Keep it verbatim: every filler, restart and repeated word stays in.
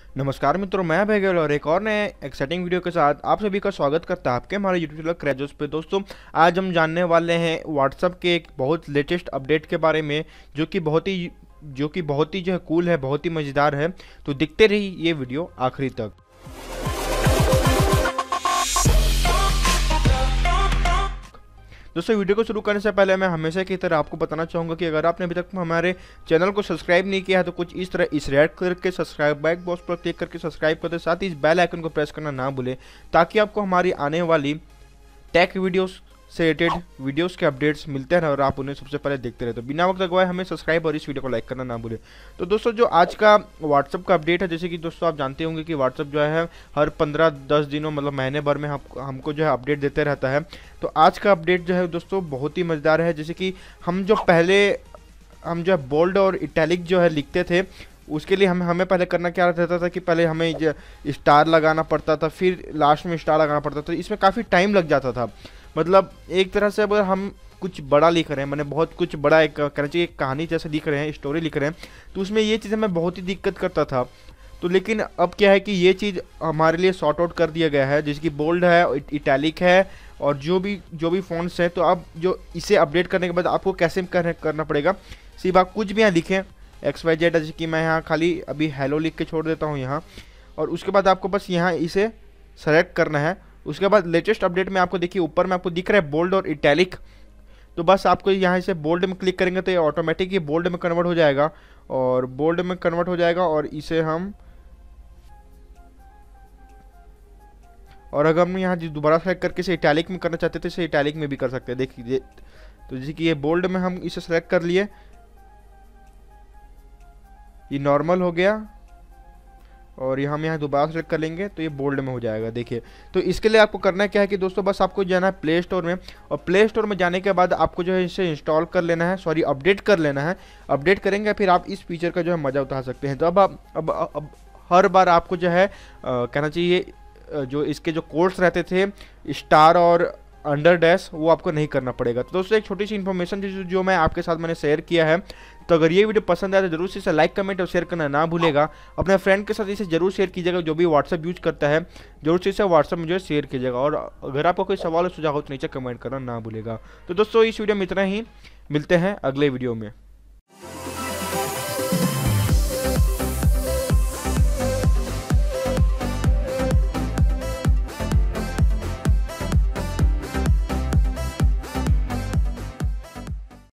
नमस्कार मित्रों, मैं अभय गेल और एक और नए एक्साइटिंग वीडियो के साथ आप सभी का स्वागत करता है आपके हमारे यूट्यूब चैनल क्रैजोस पे। दोस्तों, आज हम जानने वाले हैं व्हाट्सएप के एक बहुत लेटेस्ट अपडेट के बारे में, जो कि बहुत ही जो कि बहुत ही जो है कूल है, बहुत ही मज़ेदार है। तो दिखते रही ये वीडियो आखिरी तक। दोस्तों, वीडियो को शुरू करने से पहले मैं हमेशा की तरह आपको बताना चाहूँगा कि अगर आपने अभी तक हमारे चैनल को सब्सक्राइब नहीं किया है तो कुछ इस तरह इस रेड कलर के सब्सक्राइब बैक बॉक्स पर क्लिक करके सब्सक्राइब कर दे, साथ ही इस बेल आइकन को प्रेस करना ना भूलें, ताकि आपको हमारी आने वाली टेक वीडियोस से रिलेटेड वीडियोस के अपडेट्स मिलते हैं और आप उन्हें सबसे पहले देखते रहे। तो बिना वक्त लगवाए हमें सब्सक्राइब और इस वीडियो को लाइक करना ना भूलें। तो दोस्तों, जो आज का व्हाट्सअप का अपडेट है, जैसे कि दोस्तों आप जानते होंगे कि व्हाट्सअप जो है हर पंद्रह दस दिनों मतलब महीने भर में हम हमको जो है अपडेट देते रहता है। तो आज का अपडेट जो है दोस्तों बहुत ही मज़ेदार है। जैसे कि हम जो पहले हम जो है बोल्ड और इटैलिक जो है लिखते थे, उसके लिए हम हमें पहले करना क्या रहता था कि पहले हमें स्टार लगाना पड़ता था, फिर लास्ट में स्टार लगाना पड़ता था। इसमें काफ़ी टाइम लग जाता था। मतलब एक तरह से अगर हम कुछ बड़ा लिख रहे हैं, मैंने बहुत कुछ बड़ा एक कहना चाहिए एक कहानी जैसे लिख रहे हैं, स्टोरी लिख रहे हैं, तो उसमें ये चीज़ हमें बहुत ही दिक्कत करता था। तो लेकिन अब क्या है कि ये चीज़ हमारे लिए सॉर्ट आउट कर दिया गया है, जिसकी बोल्ड है, इटैलिक है और जो भी जो भी फ़ॉन्ट्स हैं। तो अब जो इसे अपडेट करने के बाद आपको कैसे करना करना पड़ेगा, सिर्फ आप कुछ भी यहाँ लिखें एक्स वाई जेड, जैसे कि मैं यहाँ खाली अभी हेलो लिख के छोड़ देता हूँ यहाँ, और उसके बाद आपको बस यहाँ इसे सेलेक्ट करना है। उसके बाद लेटेस्ट अपडेट में आपको देखिए ऊपर में आपको दिख रहा है बोल्ड और इटैलिक, तो बस आपको यहाँ इसे बोल्ड में क्लिक करेंगे तो ये ऑटोमेटिक ये बोल्ड में कन्वर्ट हो जाएगा और बोल्ड में कन्वर्ट हो जाएगा। और इसे हम और अगर हम यहाँ दोबारा सेलेक्ट करके इसे इटैलिक में करना चाहते थे, इसे इटैलिक में भी कर सकते हैं। देखिए, तो जैसे कि ये बोल्ड में हम इसे सेलेक्ट कर लिए, ये नॉर्मल हो गया, और ये हम यहाँ दोबारा सेलेक्ट कर लेंगे तो ये बोल्ड में हो जाएगा। देखिए, तो इसके लिए आपको करना क्या है कि दोस्तों बस आपको जाना है प्ले स्टोर में, और प्ले स्टोर में जाने के बाद आपको जो है इसे इंस्टॉल कर लेना है, सॉरी अपडेट कर लेना है। अपडेट करेंगे फिर आप इस फीचर का जो है मज़ा उठा सकते हैं। तो अब आप अब, अब, अब हर बार आपको जो है आ, कहना चाहिए जो इसके जो कोड्स रहते थे स्टार और अंडर डैश, वो आपको नहीं करना पड़ेगा। तो दोस्तों, एक छोटी सी इन्फॉर्मेशन जो जो मैं आपके साथ मैंने शेयर किया है। तो अगर ये वीडियो पसंद आए तो जरूर से इसे लाइक कमेंट और शेयर करना ना भूलेगा। अपने फ्रेंड के साथ इसे जरूर शेयर कीजिएगा, जो भी व्हाट्सएप यूज करता है जरूर से इसे व्हाट्सएप में जो है शेयर कीजिएगा। और अगर आपको कोई सवाल और सुझाव हो तो नीचे कमेंट करना ना भूलेगा। तो दोस्तों, इस वीडियो में इतना ही, मिलते हैं अगले वीडियो में।